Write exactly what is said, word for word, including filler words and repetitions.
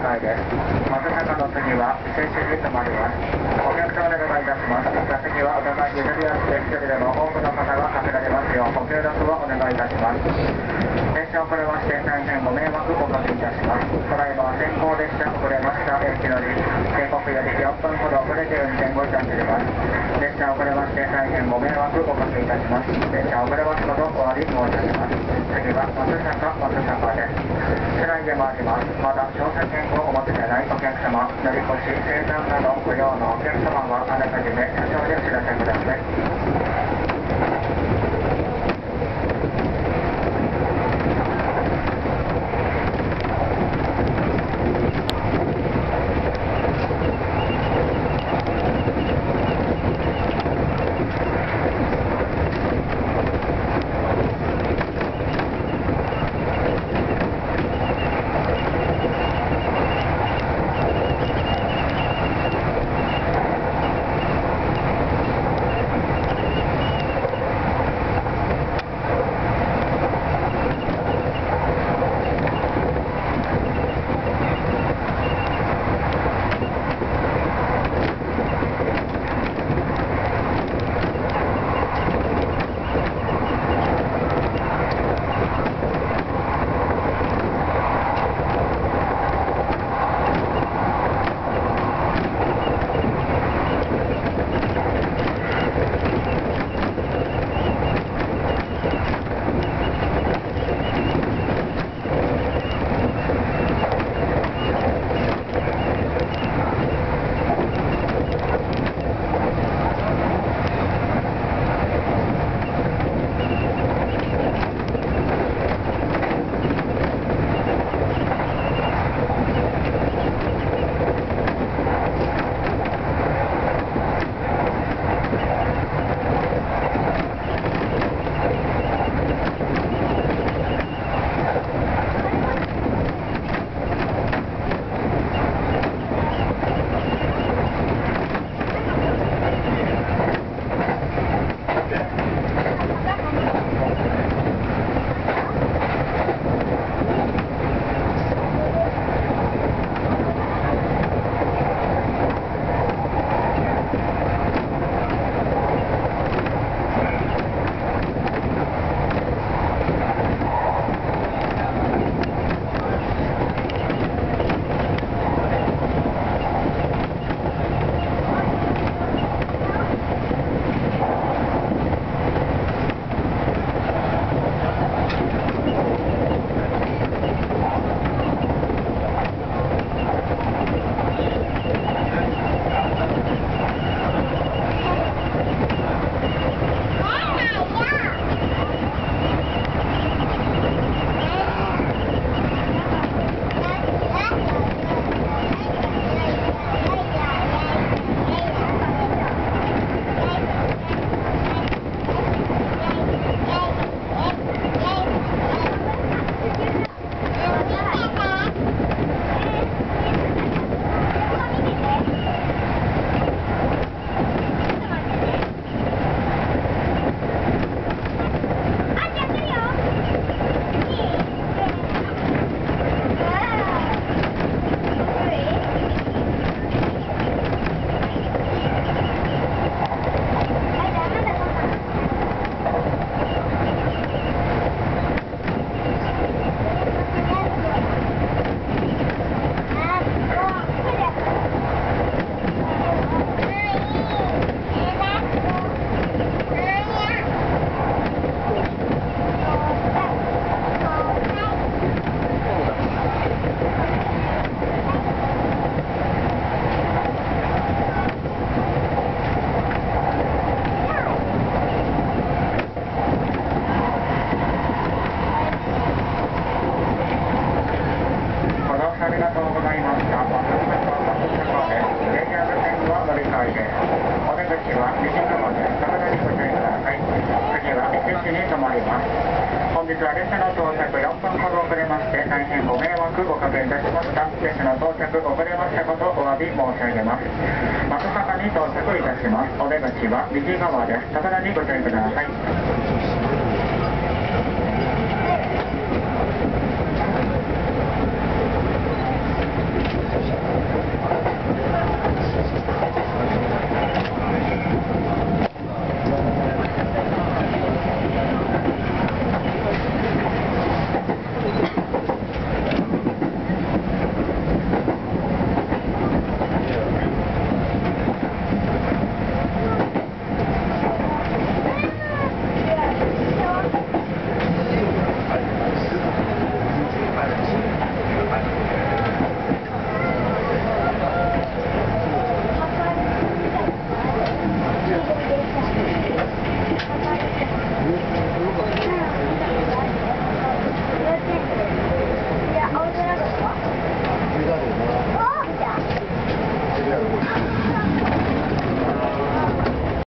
いです。松坂の次は伊勢市に停まります。お客様でお願いいたします。座席はお互い譲り合って一人でも多くの方がかけられますようご協力をお願いいたします。電車遅れまして大変ご迷惑をおかけいたします。ただいま先行列車遅れました駅のり定刻よりよんぷんほど遅れて運転をいたしております。列車遅れまして大変ご迷惑をおかけいたします。列車遅れますことお詫び申し上げます。次は松坂松坂です。車内でもあります。まだ乗車券をお持ちでないお客様、乗り越し、生産など不要のお客様はあらかじめ車掌でお知らせください。本日は列車の到着よんぷんほど遅れまして大変ご迷惑おかけいたしました。列車の到着遅れましたことお詫び申し上げます。松阪に到着いたします。お出口は右側です。高田にご注意ください。